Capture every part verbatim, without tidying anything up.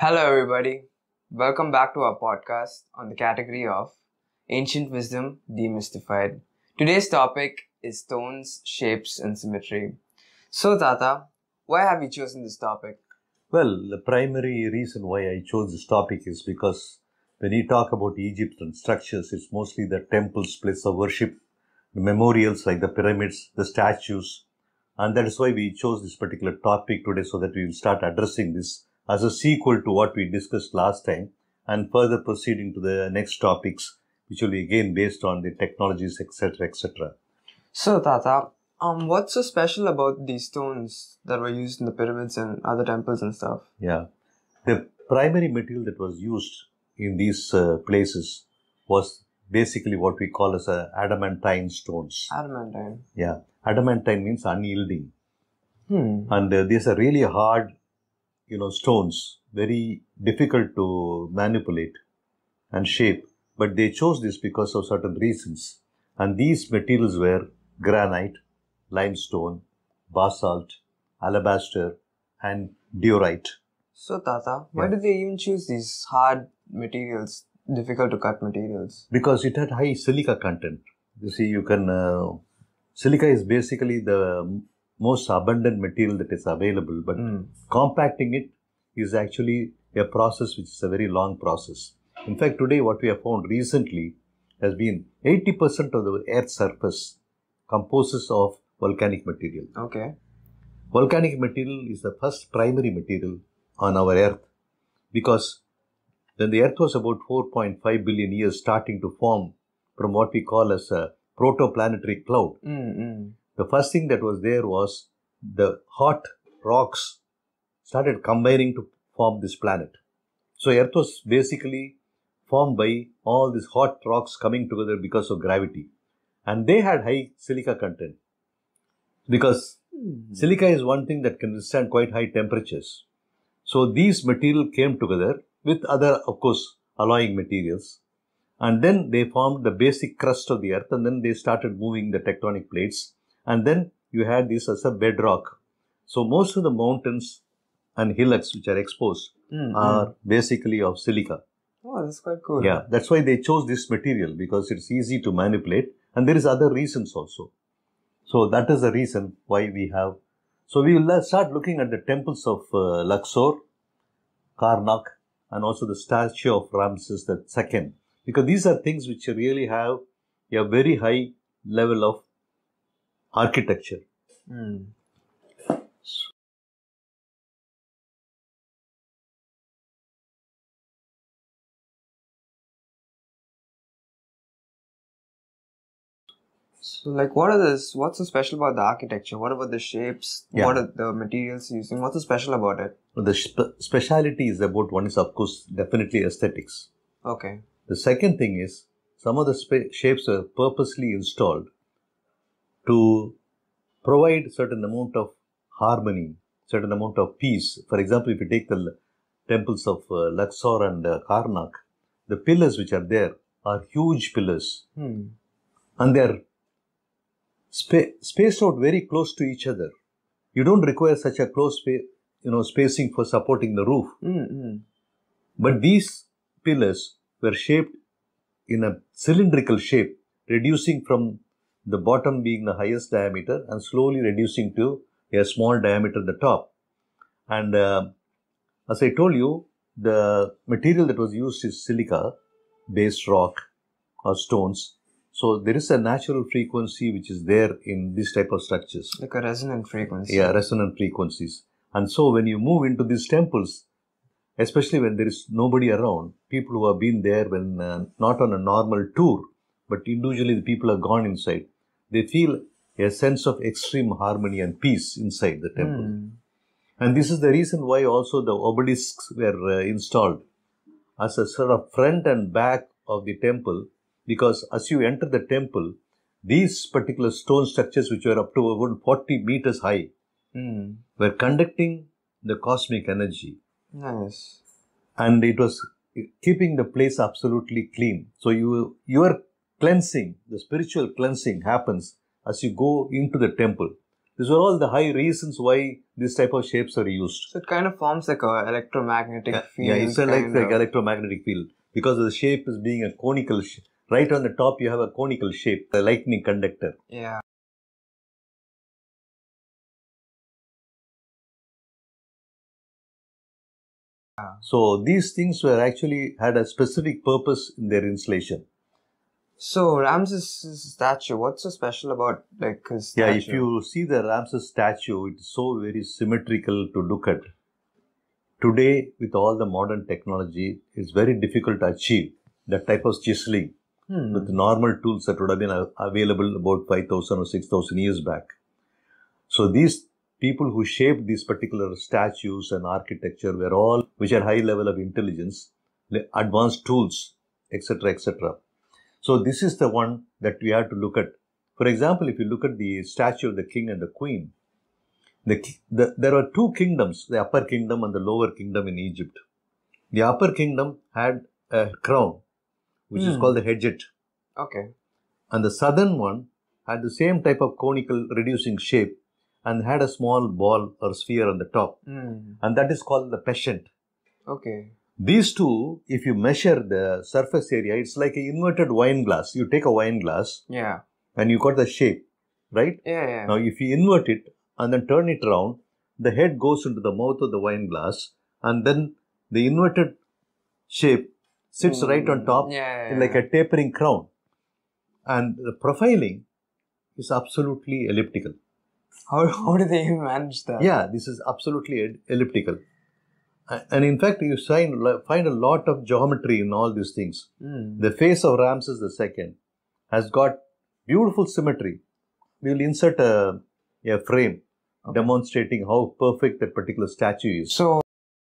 Hello, everybody. Welcome back to our podcast on the category of Ancient Wisdom Demystified. Today's topic is stones, shapes, and symmetry. So, Tata, why have you chosen this topic? Well, the primary reason why I chose this topic is because when you talk about Egypt and structures, it's mostly the temples, places of worship, the memorials like the pyramids, the statues. And that is why we chose this particular topic today, so that we will start addressing this as a sequel to what we discussed last time and further proceeding to the next topics, which will be again based on the technologies, et cetera, et cetera. So, Tata, um, what's so special about these stones that were used in the pyramids and other temples and stuff? Yeah. The primary material that was used in these uh, places was basically what we call as a adamantine stones. Adamantine. Yeah. Adamantine means unyielding. Hmm. And uh, these are really hard, you know, stones, very difficult to manipulate and shape. But they chose this because of certain reasons. And these materials were granite, limestone, basalt, alabaster, and diorite. So, Tata, why Yeah. did they even choose these hard materials, difficult to cut materials? Because it had high silica content. You see, you can, uh, silica is basically the most abundant material that is available, but Mm. compacting it is actually a process which is a very long process. In fact, today what we have found recently has been eighty percent of the Earth's surface composes of volcanic material. Okay. Volcanic material is the first primary material on our Earth, because when the Earth was about four point five billion years starting to form from what we call as a protoplanetary cloud, Mm-mm. the first thing that was there was the hot rocks started combining to form this planet. So Earth was basically formed by all these hot rocks coming together because of gravity. And they had high silica content, because Mm. silica is one thing that can withstand quite high temperatures. So these material came together with other, of course, alloying materials. And then they formed the basic crust of the Earth, and then they started moving the tectonic plates. And then you had this as a bedrock. So most of the mountains and hillocks which are exposed Mm-mm. are basically of silica. Oh, that's quite cool. Yeah, that's why they chose this material, because it's easy to manipulate, and there is other reasons also. So that is the reason why we have. So we will start looking at the temples of uh, Luxor, Karnak, and also the statue of Ramesses the Second, because these are things which really have a very high level of architecture. Mm. So, like, what are this? What's so special about the architecture? What about the shapes? Yeah. What are the materials using? What's so special about it? The spe- speciality is about, one is of course definitely aesthetics. Okay. The second thing is, some of the spa- shapes are purposely installed to provide certain amount of harmony, certain amount of peace. For example, if you take the l- temples of uh, Luxor and uh, Karnak, the pillars which are there are huge pillars, Hmm. and they are spa- spaced out very close to each other. You don't require such a close spa- you know, spacing for supporting the roof. Mm-mm. But these pillars were shaped in a cylindrical shape, reducing from the bottom being the highest diameter and slowly reducing to a small diameter at the top. And uh, as I told you, the material that was used is silica based rock or stones. So there is a natural frequency which is there in this type of structures. Like a resonant frequency. Yeah, resonant frequencies. And so when you move into these temples, especially when there is nobody around, people who have been there when uh, not on a normal tour, but individually the people have gone inside, they feel a sense of extreme harmony and peace inside the temple. Mm. And this is the reason why also the obelisks were uh, installed as a sort of front and back of the temple, because as you enter the temple, these particular stone structures, which were up to about forty meters high, Mm. were conducting the cosmic energy. Nice. And it was keeping the place absolutely clean. So you your cleansing, the spiritual cleansing happens as you go into the temple. These are all the high reasons why this type of shapes are used. So it kind of forms like a electromagnetic Yeah, field. yeah it's a, like, kind like of. electromagnetic field. Because the shape is being a conical, sh- right on the top you have a conical shape, a lightning conductor. Yeah. So these things were actually had a specific purpose in their installation. So Ramses' statue, what's so special about like his statue? Yeah, if you see the Ramses statue, it's so very symmetrical to look at. Today, with all the modern technology, it's very difficult to achieve that type of chiseling Hmm. with normal tools that would have been available about five thousand or six thousand years back. So these people who shaped these particular statues and architecture were all which had high level of intelligence, advanced tools, et cetera, et cetera. So this is the one that we have to look at. For example, if you look at the statue of the king and the queen, the, the, there are two kingdoms, the upper kingdom and the lower kingdom in Egypt. The upper kingdom had a crown, which hmm. is called the hedget. Okay. And the southern one had the same type of conical reducing shape and had a small ball or sphere on the top. Mm. And that is called the peasant. Okay. These two, if you measure the surface area, it's like an inverted wine glass. You take a wine glass. Yeah. And you got the shape, right? Yeah, yeah. Now, if you invert it and then turn it around, the head goes into the mouth of the wine glass and then the inverted shape sits mm. right on top yeah, yeah, in like a tapering crown. And the profiling is absolutely elliptical. How, how do they even manage that? Yeah, this is absolutely elliptical. And in fact, you find, find a lot of geometry in all these things. Mm. The face of Ramses the Second has got beautiful symmetry. We will insert a, a frame okay. demonstrating how perfect that particular statue is. So,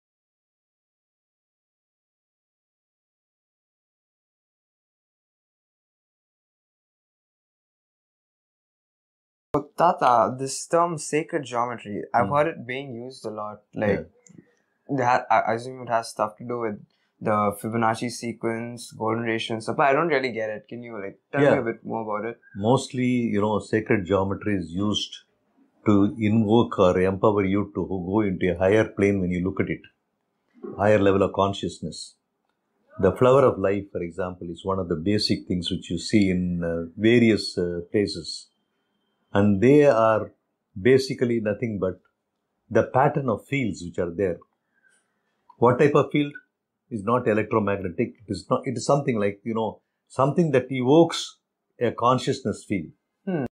Tata, this term sacred geometry, I've mm. heard it being used a lot. Like, yeah. that, I assume it has stuff to do with the Fibonacci sequence, golden ratio and stuff, but I don't really get it. Can you like tell yeah. me a bit more about it? Mostly, you know, sacred geometry is used to invoke or empower you to go into a higher plane when you look at it, higher level of consciousness. The flower of life, for example, is one of the basic things which you see in uh, various uh, places. And they are basically nothing but the pattern of fields which are there. What type of field? Is not electromagnetic. It is not. It is something like, you know, something that evokes a consciousness field. Hmm.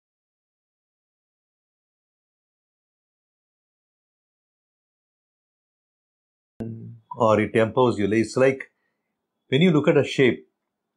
Or it empowers you. It's like when you look at a shape,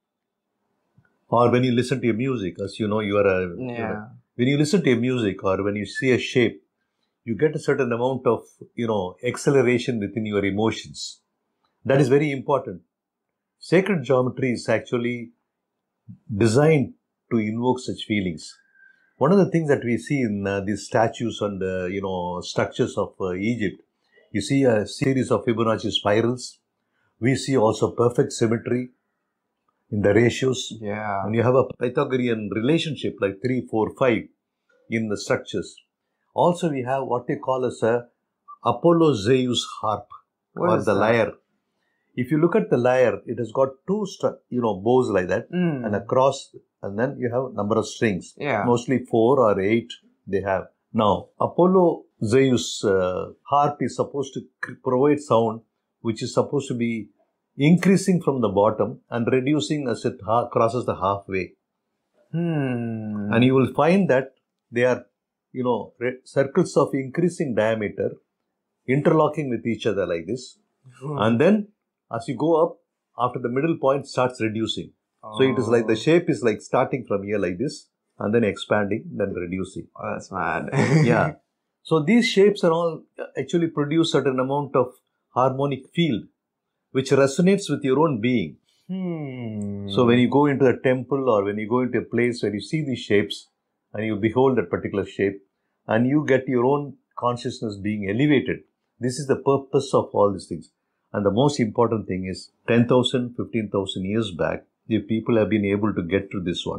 or when you listen to a music, as you know, you are a. Yeah. You know, when you listen to a music, or when you see a shape, you get a certain amount of, you know, acceleration within your emotions. That is very important. Sacred geometry is actually designed to invoke such feelings. One of the things that we see in uh, these statues and uh, you know structures of uh, Egypt, you see a series of Fibonacci spirals. We see also perfect symmetry in the ratios. Yeah. And you have a Pythagorean relationship like three, four, five in the structures. Also, we have what they call as a Apollo Zeus harp what or is the that? lyre. If you look at the lyre, it has got two, you know, bows like that mm. and a cross, and then you have a number of strings. Yeah. Mostly four or eight they have. Now, Apollo Zeus uh, harp is supposed to provide sound which is supposed to be increasing from the bottom and reducing as it ha- crosses the halfway. Hmm. And you will find that they are, you know, circles of increasing diameter interlocking with each other like this. Hmm. And then as you go up, after the middle point starts reducing. Oh. So it is like the shape is like starting from here like this and then expanding, then reducing. Oh, that's mad. Yeah. So these shapes are all actually produce certain amount of harmonic field which resonates with your own being. Hmm. So when you go into a temple or when you go into a place where you see these shapes and you behold that particular shape and you get your own consciousness being elevated. This is the purpose of all these things. And the most important thing is ten thousand, fifteen thousand years back, the people have been able to get to this one.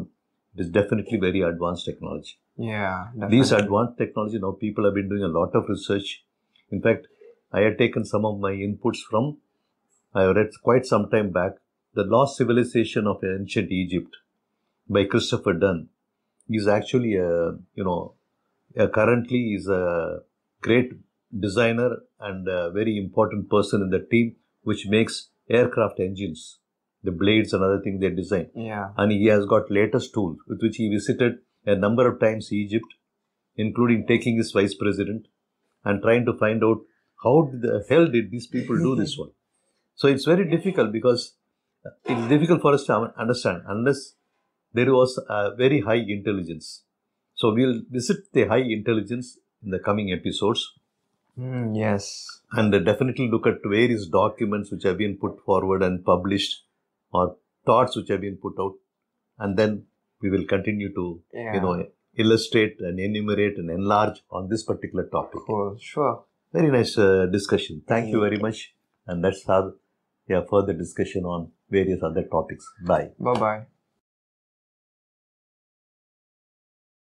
It is definitely very advanced technology. Yeah, definitely. These advanced technology, now people have been doing a lot of research. In fact, I had taken some of my inputs from, I read quite some time back, The Lost Civilization of Ancient Egypt by Christopher Dunn. He's actually a, you know, a currently is a great designer and a very important person in the team which makes aircraft engines, the blades and other things they design. Yeah. And he has got latest tools with which he visited a number of times Egypt, including taking his vice president and trying to find out how the hell did these people do this one. So it's very difficult because it's difficult for us to understand unless there was a very high intelligence. So we'll visit the high intelligence in the coming episodes. Mm, yes. And definitely look at various documents which have been put forward and published or thoughts which have been put out. And then we will continue to, Yeah. you know, illustrate and enumerate and enlarge on this particular topic. Cool. Sure. Very nice uh, discussion. Thank Yeah. you very much. And let's have a further discussion on various other topics. Bye. Bye-bye.